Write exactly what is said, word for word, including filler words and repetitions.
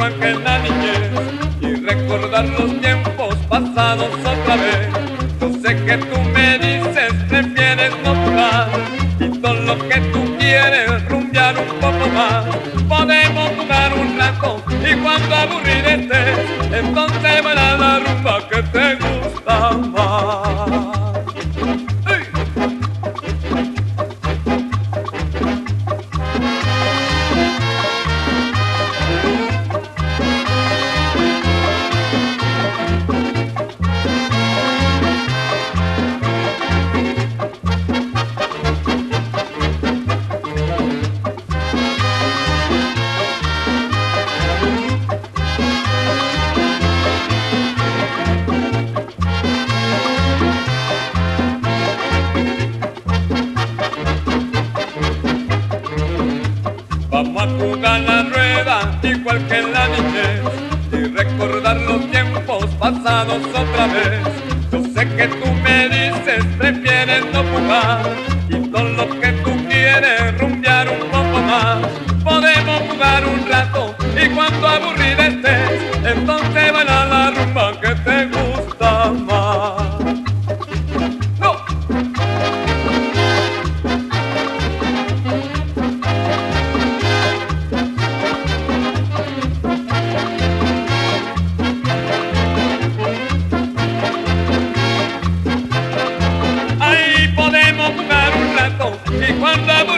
igual que en la niñez, y recordar los tiempos pasados otra vez. Yo sé que tú me dices, prefieres no jugar, y todo lo que tú quieres, rumbear un poco más. Podemos jugar un rato, y cuando aburrido estés, entonces baila la rumba que te gusta más. Vamos a jugar la rueda igual que en la niñez y recordar los tiempos pasados otra vez. Yo sé que tú me dices, prefieres no jugar, y todo lo que tú quieres, rumbear un poco más. Podemos jugar un rato y cuando aburrida estés, entonces baila la rumba que te gusta más. Y cuando